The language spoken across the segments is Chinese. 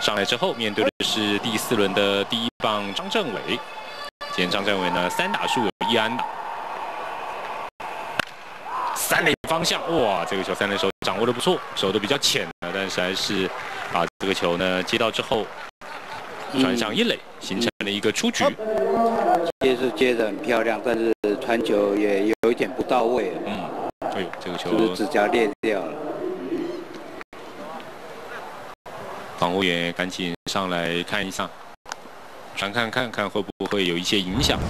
上来之后，面对的是第4轮的第1棒张振伟。今天张振伟呢3打数有1安打。3垒方向，哇，这个球3垒手掌握的不错，守的比较浅但是还是把这个球呢接到之后，传上1垒，形成了一个出局。 接得很漂亮，但是传球也有一点不到位。 哎呦，这个球就是指甲裂掉了。 防护员赶紧上来看一下，传看会不会有一些影响。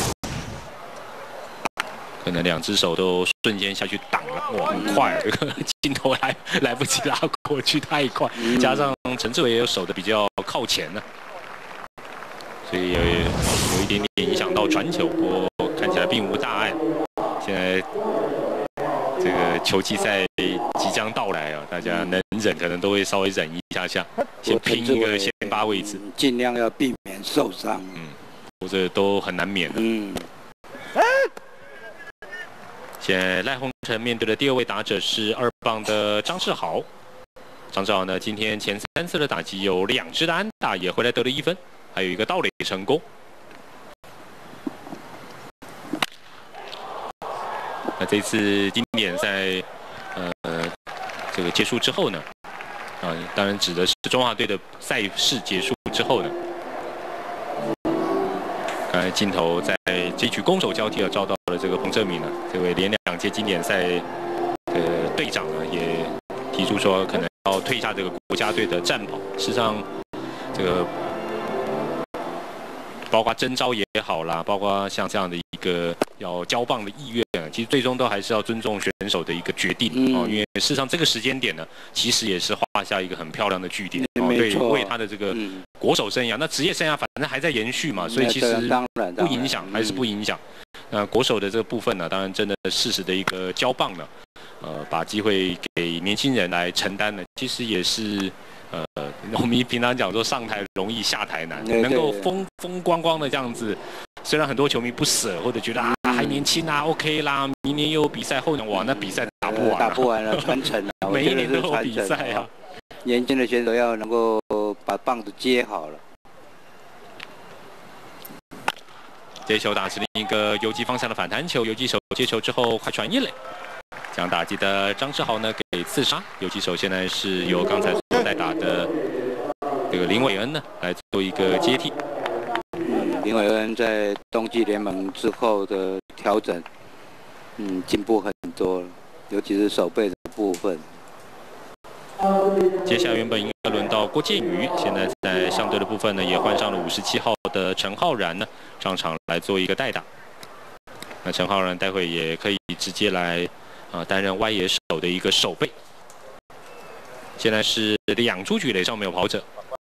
可能2只手都瞬间下去挡了，哇，很快，这个镜头来不及拉过去，太快，加上陈志伟也有守的比较靠前呢，所以有一点点影响到传球，不过看起来并无大碍。现在这个球季赛即将到来啊，大家能忍可能都会稍微忍一下，先拼一个先发位置， 尽量要避免受伤。 或者都很难免的。现在赖鸿成面对的第2位打者是2棒的张志豪。张志豪呢，今天前3次的打击有2支的安打，也回来得了1分，还有一个盗垒成功。那这次经典赛，这个结束之后呢，当然指的是中华队的赛事结束之后呢。刚才镜头在这局攻守交替照到了这个彭正明呢，这位连2届经典赛的队长呢，也提出说可能要退下这个国家队的战袍。事实上，这个包括征召也好啦，包括像这样的一个要交棒的意愿，其实最终都还是要尊重选手的一个决定因为事实上这个时间点呢，其实也是画下一个很漂亮的句点对，为他的这个国手生涯，那职业生涯反正还在延续嘛，所以其实不影响，还是不影响。那国手的这个部分呢，当然真的适时的一个交棒呢，把机会给年轻人来承担呢，其实也是我们平常讲说上台容易下台难，能够风光光的这样子，虽然很多球迷不舍，或者觉得还年轻OK 啦，明年又有比赛，后年哇那比赛打不完了， 传承每一年都有比赛啊。 年轻的选手要能够把棒子接好了。 这球打成了一个游击方向的反弹球，游击手接球之后快传1垒，将打击的张志豪呢给刺杀。游击手现在是由刚才所在打的这个林伟恩呢来做一个接替。 林伟恩在冬季联盟之后的调整，进步很多了，尤其是守备的部分。 接下来原本应该轮到郭建宇，现在在相对的部分呢，也换上了57号的陈浩然呢上场来做一个代打。那陈浩然待会也可以直接来担任外野手的一个守备。现在是2出局垒上没有跑者，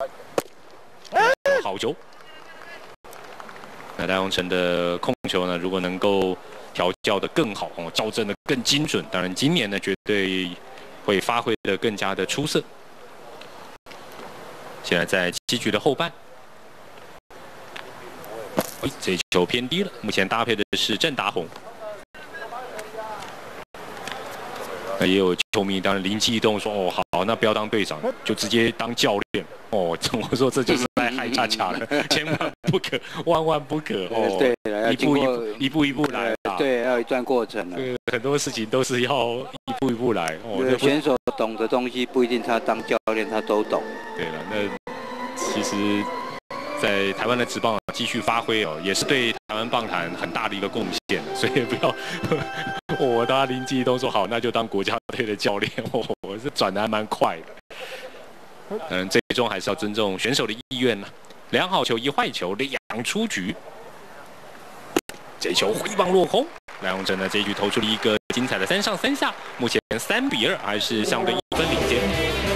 好球。那赖鸿成的控球呢，如果能够调教的更好校正的更精准，当然今年呢绝对会发挥的更加的出色。现在在7局的后半，这一球偏低了。目前搭配的是郑达宏，那也有球迷当然灵机一动说好，那不要当队长，就直接当教练我说这就是在害恰恰了，千万不可，万万不可对， 一步一步来对，要一段过程很多事情都是要一步一步来选手懂的东西不一定他当教练他都懂。对了，那其实，在台湾的职棒继续发挥也是对台湾棒坛很大的一个贡献，所以不要大家灵机一动说好，那就当国家队的教练我是转的还蛮快的。最终还是要尊重选手的意愿2好球1坏球2出局。这球挥棒落空，赖鸿成呢这一局投出了一个精彩的3上3下，目前3-2，还是相对1分领先。